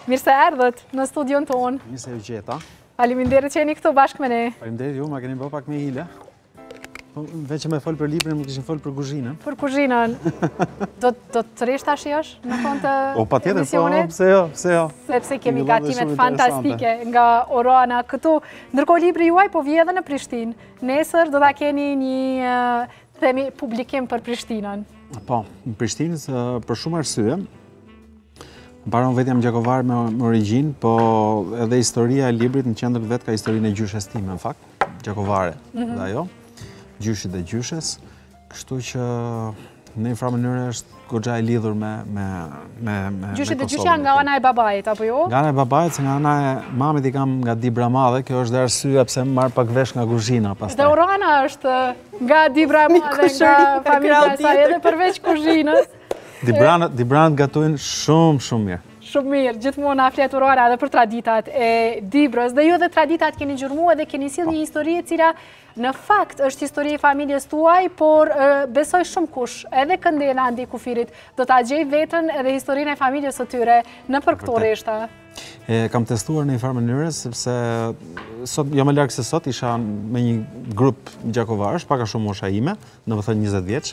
Mirë se erdhët në studion tonë. Mirë se u gjeta. Faleminderit që jeni këtu bashkë me ne. Faleminderit ju, ma keni bë pak me hile. Veç që me folë për librin, më kishin folë për kuzhinën. Për kuzhinën. Do të rish tash është në fund të emisionit? Pse jo, pse jo. Sepse kemi gatimet fantastike nga Orana këtu. Ndërkohë libri juaj po vjen edhe në Prishtinë. Nesër do ta keni një themi publikim për Prishtinën. Po, në Prishtinë për shumë arsye. Baron vetë jam gjakovar me origjinë, po edhe historia e librit në qendër vetë ka historinë e gjyshes time, në fakt, gjakovare dhe ajo, gjyshit dhe gjyshes, kështu që në një farë mënyrë është goxha e lidhur me gjyshit dhe gjyshja nga ana e babait, apo jo? Nga ana e babait, se nga ana e mamit i kam nga Dibra Madhe, kjo është dhe arsyeja pse më marr pak vesh nga kuzhina pastaj. Dhe Orana është nga Dibra Madhe, nga familja e saj, edhe përveç kuzhinës. Dibranët gatojnë shumë mirë. Shumë mirë, gjithmonë na flet Orana edhe për traditat e Dibrës. Dhe ju edhe traditat keni gjurmuar dhe keni sjellë një histori e cila në fakt është histori e familjes tuaj, por besoj shumë kush, edhe Këndela Andi Kufirit, do ta gjej veten edhe historinë e familjes së tyre nëpër këto rreshta. Kam testuar në një farë mënyrë, sepse sot, jo më larg se sot, isha me një grup gjakovarësh, pak a shumë mosha ime, domethënë 20 vjeç.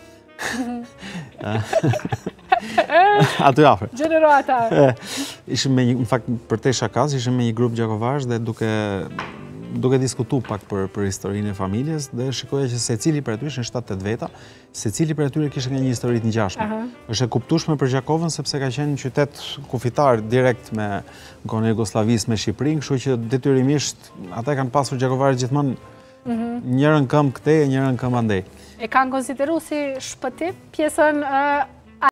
Aty afër. Gjenerata. Ishim me një, në fakt për te shakaz, ishim me një grup gjakovarësh dhe duke diskutu pak për historinë e familjes dhe shikoja që secili prej tyre ishin 7-8 veta, secili prej tyre kishte një histori të ngjashme. Është e kuptueshme për Gjakovën sepse ka qenë qytet kufitar direkt me kohën e Jugosllavisë me Shqipërinë, kështu që detyrimisht ata kanë pasur gjakovarë gjithmonë njërën këmbë këtej e njërën këmbë andej. E kanë konsideruar si shpëtim pjesën